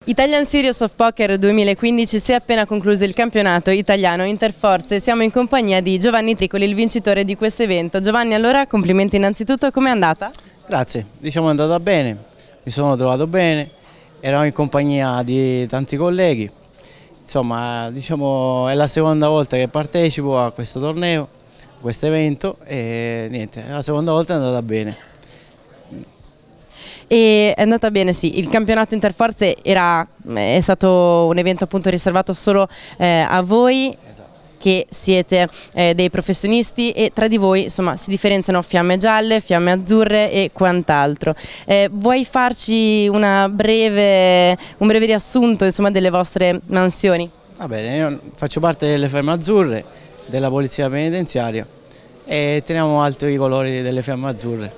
Italian Series of Poker 2015 si è appena concluso il campionato italiano Interforze e siamo in compagnia di Giovanni Tricoli, il vincitore di questo evento. Giovanni, allora complimenti innanzitutto, com'è andata? Grazie, diciamo è andata bene, mi sono trovato bene, ero in compagnia di tanti colleghi, insomma diciamo è la seconda volta che partecipo a questo torneo, a questo evento e niente, la seconda volta è andata bene. E è andata bene, sì, il campionato Interforze è stato un evento appunto riservato solo a voi che siete dei professionisti e tra di voi insomma si differenziano fiamme gialle, fiamme azzurre e quant'altro. Vuoi farci un breve riassunto insomma delle vostre mansioni? Va bene, io faccio parte delle fiamme azzurre, della polizia penitenziaria e teniamo alto i colori delle fiamme azzurre.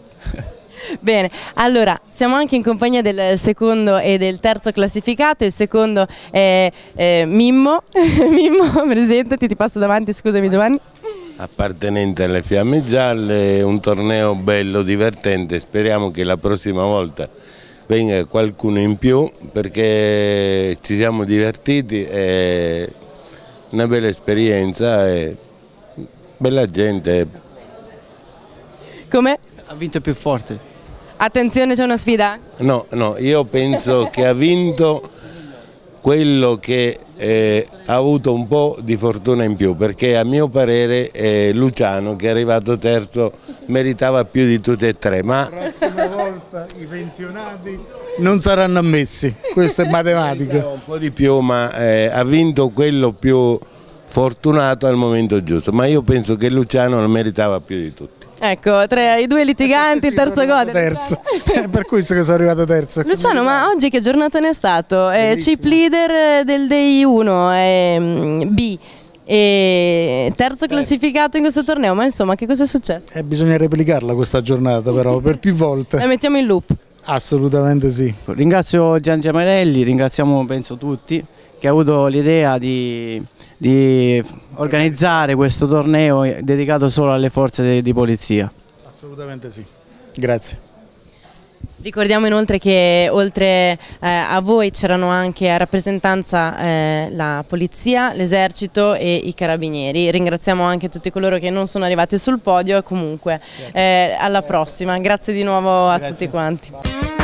Bene, allora siamo anche in compagnia del secondo e del terzo classificato. Il secondo è Mimmo. Mimmo, presentati, ti passo davanti, scusami Giovanni. Appartenente alle fiamme gialle, un torneo bello, divertente, speriamo che la prossima volta venga qualcuno in più perché ci siamo divertiti, è una bella esperienza e bella gente. Come? Ha vinto il più forte. Attenzione, c'è una sfida? No, io penso che ha vinto quello che ha avuto un po' di fortuna in più, perché a mio parere Luciano, che è arrivato terzo, meritava più di tutti e tre. Ma la prossima volta i pensionati non saranno ammessi, questo è matematica. Un po' di più, ma ha vinto quello più fortunato al momento giusto, ma io penso che Luciano lo meritava più di tutti. Ecco, tra i due litiganti, il terzo gode. Terzo, è per questo che sono arrivato terzo. Luciano, ma oggi che giornata ne è stato? Chip leader del Day 1, B, e terzo classificato in questo torneo, ma insomma che cosa è successo? Bisogna replicarla questa giornata però, per più volte. La mettiamo in loop. Assolutamente sì. Ringrazio Gian Giamarelli, ringraziamo penso tutti che ha avuto l'idea di organizzare questo torneo dedicato solo alle forze di polizia. Assolutamente sì, grazie. Ricordiamo inoltre che oltre a voi c'erano anche a rappresentanza la polizia, l'esercito e i carabinieri. Ringraziamo anche tutti coloro che non sono arrivati sul podio e comunque alla prossima. Grazie di nuovo a tutti quanti.